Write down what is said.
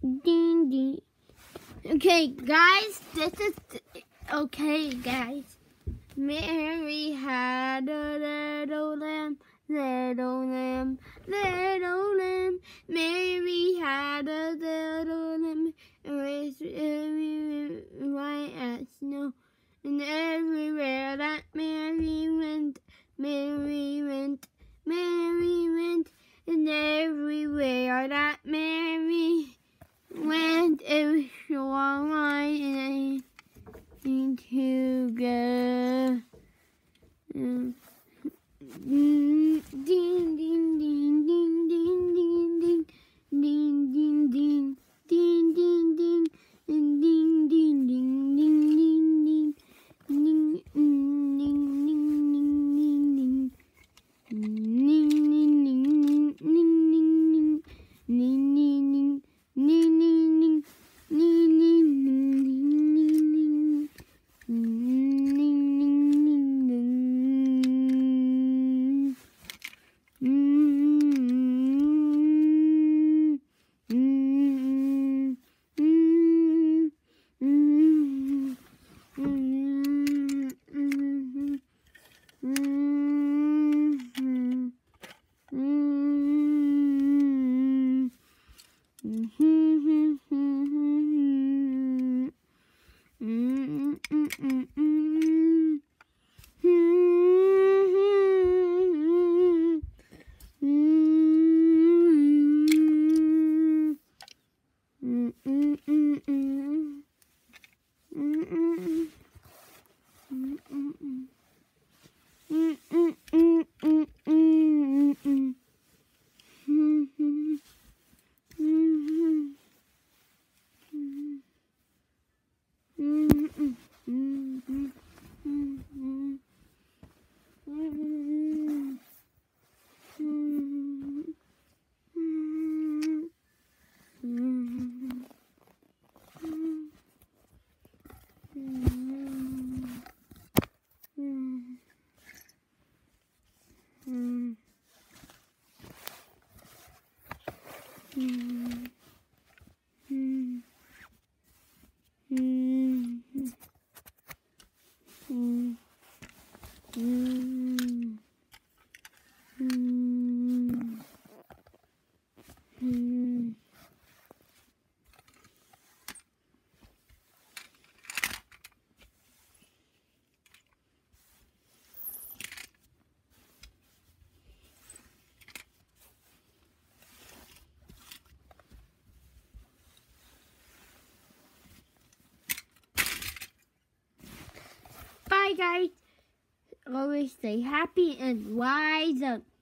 Ding ding. Okay, guys, okay, guys. Mary had a little lamb, little lamb, little lamb. Mary had a little lamb, and was white as snow. And everywhere that Mary went, Mary went, Mary went. And everywhere that Mary went, it was so white and to go. Ding ding ding ding ding ding ding ding ding ding ding ding ding and ding ding ding ding ding ding ding ding ding Bye, guys. Always stay happy and wise up.